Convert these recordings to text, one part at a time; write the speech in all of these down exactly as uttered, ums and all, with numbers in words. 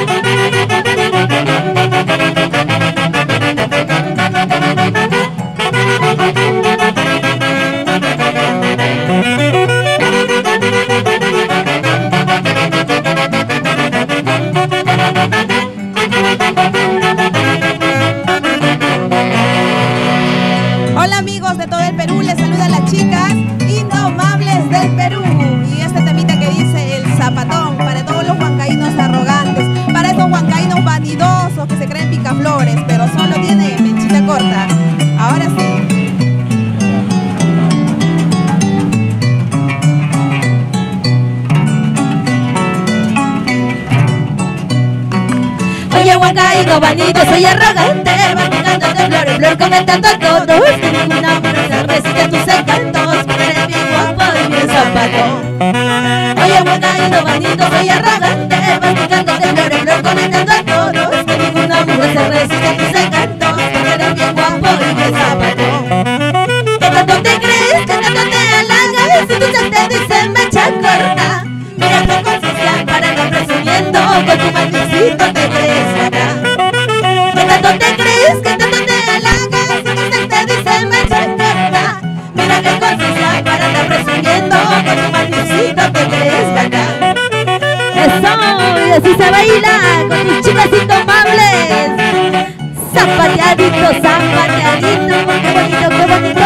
Hola amigos de todo el Perú, les saluda las chicas indomables del Perú. Y este temita que dice el zapatón, para todos los huancaínos arrogantes, para estos huancaínos vanidosos que se creen picaflores, pero solo tienen mechita corta. Ahora sí. Oye, huancaíno vanido, soy arrogante, va jugando de flor en flor, comentando a todos que ninguna mujer se resiste a tus encantos, porque eres bien guapo y bien zapatón. Oye, huancaíno vanido, soy arrogante, va jugando de flor en flor, comentando a todos que ninguna mujer se resiste a tus encantos, porque eres bien guapo y bien zapatón. ¿Qué tanto te crees? ¿Qué tanto te halagas? Si tú ya te dices mecha corta, mira qué conciencia para andar presumiendo, con tu maldicito te crees ganar. ¿Qué tanto te crees? ¿Qué tanto te halagas? Si tú ya te dices mecha corta, mira qué conciencia para andar presumiendo, con tu maldicito te crees ganar. Eso, y así se baila con mis chicas indomables. Zapateadito, zapateadito, qué bonito, qué bonito.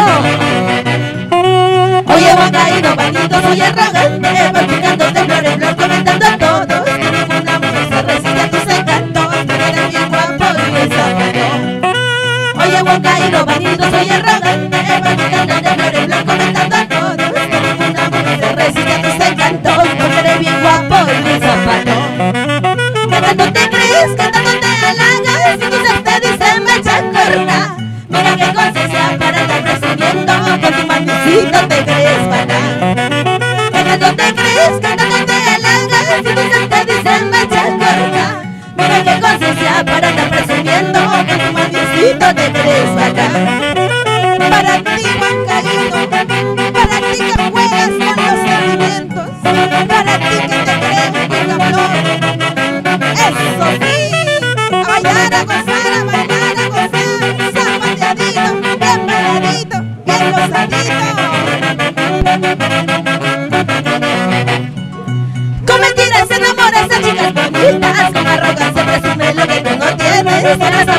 Oye, huancaíno vanido, soy arrogante, voy picando de flor en flor, comentando a todos que ninguna mujer se resiste a tus encantos, porque eres bien guapo y bien zapatón. Oye, huancaíno vanido, soy arrogante, voy picando de flor en flor, comentando a todos que ninguna mujer se resiste a tus encantos, porque eres bien guapo y bien zapatón. ¿Qué tanto te crees? ¿Qué tanto te halagas? Si tú ya te dices mecha corta, mira qué conciencia para andar presumiendo, con tu maldicito te crees ganar. ¿Qué tanto te crees? ¿Qué tanto te halagas? Si tú ya te dices mecha corta, mira qué conciencia para andar presumiendo, con tu maldicito te crees ganar. Para ti, huancaíno, para ti que juegas con los sentimientos, para ti que te crees picaflor. Eso sí, a bailar, a gozar, a bailar, a gozar, zapateadito, bien pegadito, bien gozadito. Con mentiras se enamoras a chicas bonitas, con arrogancia presume lo que tú no tienes, eres